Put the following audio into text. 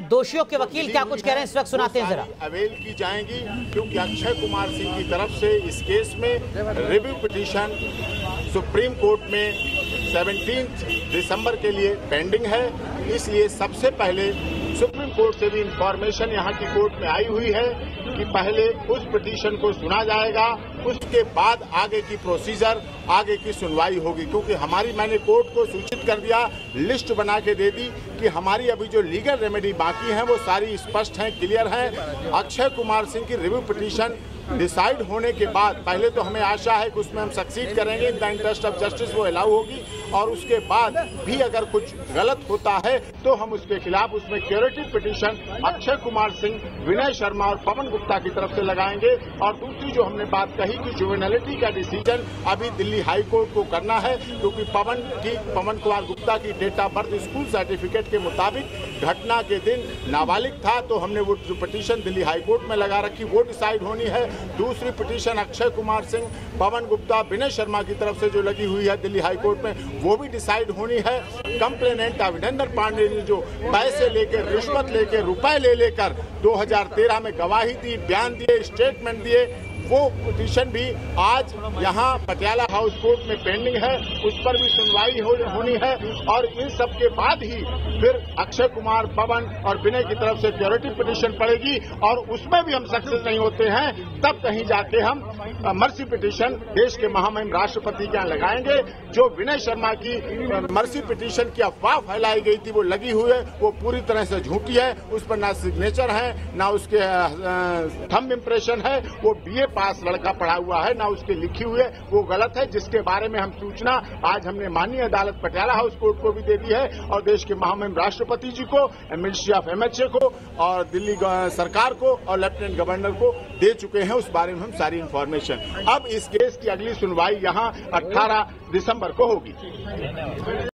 दोषियों के वकील क्या कुछ कह रहे हैं इस वक्त सुनाते हैं जरा। अवेल की जाएंगी क्योंकि अक्षय कुमार सिंह की तरफ से इस केस में रिव्यू पिटीशन सुप्रीम कोर्ट में 17 दिसंबर के लिए पेंडिंग है। इसलिए सबसे पहले सुप्रीम कोर्ट से भी इंफॉर्मेशन यहाँ की कोर्ट में आई हुई है कि पहले उस पिटीशन को सुना जाएगा, उसके बाद आगे की प्रोसीजर, आगे की सुनवाई होगी। क्योंकि मैंने कोर्ट को सूचित कर दिया, लिस्ट बना के दे दी कि हमारी अभी जो लीगल रेमेडी बाकी हैं वो सारी स्पष्ट हैं, क्लियर हैं। अक्षय कुमार सिंह की रिव्यू पिटीशन डिसाइड होने के बाद पहले तो हमें आशा है कि उसमें हम सक्सीड करेंगे, in the interest of justice वो अलाउ होगी, और उसके बाद भी अगर कुछ गलत होता है तो हम उसके खिलाफ उसमें क्यूरेटिव पिटीशन अक्षय कुमार सिंह, विनय शर्मा और पवन गुप्ता की तरफ से लगाएंगे। और दूसरी जो हमने बात कही कि जुवेनिलिटी का डिसीजन अभी दिल्ली हाई कोर्ट को करना है, क्योंकि पवन कुमार गुप्ता की date of birth school certificate के मुताबिक घटना के दिन नाबालिग था, तो हमने वो जो पिटीशन दिल्ली हाई कोर्ट में लगा रखी वो डिसाइड होनी है। दूसरी पिटीशन अक्षय कुमार सिंह, पवन गुप्ता, विनय शर्मा की तरफ से जो लगी हुई है दिल्ली हाई कोर्ट में वो भी डिसाइड होनी है। कंप्लेनेंट अभिनंदन पांडे ने जो पैसे लेकर, रिश्वत लेकर, रुपए ले लेकर 2013 में गवाही दी, बयान दिए, स्टेटमेंट दिए, वो पिटीशन भी आज यहाँ पटियाला हाउस कोर्ट में पेंडिंग है, उस पर भी सुनवाई होनी है। और इन सब के बाद ही फिर अक्षय कुमार, पवन और विनय की तरफ से क्यूरेटिव पिटीशन पड़ेगी, और उसमें भी हम सक्सेस नहीं होते हैं तब कहीं जाके हम मर्सी पिटीशन देश के महामहिम राष्ट्रपति के यहाँ लगाएंगे। जो विनय शर्मा की मर्सी पिटीशन की अफवाह फैलाई गई थी वो लगी हुई है, वो पूरी तरह से झूठी है। उस पर ना सिग्नेचर है, ना उसके थंब इम्प्रेशन है, वो BA पास लड़का पढ़ा हुआ है, ना उसके लिखी हुई है, वो गलत है। जिसके बारे में हम सूचना आज हमने माननीय अदालत पटियाला हाउस कोर्ट को भी दे दी है, और देश के महामहिम राष्ट्रपति जी को, मिनिस्ट्री ऑफ MHA को, और दिल्ली सरकार को और लेफ्टिनेंट गवर्नर को दे चुके हैं। उस बारे में हम सारी इंफॉर्मेशन, अब इस केस की अगली सुनवाई यहाँ 18 दिसंबर को होगी।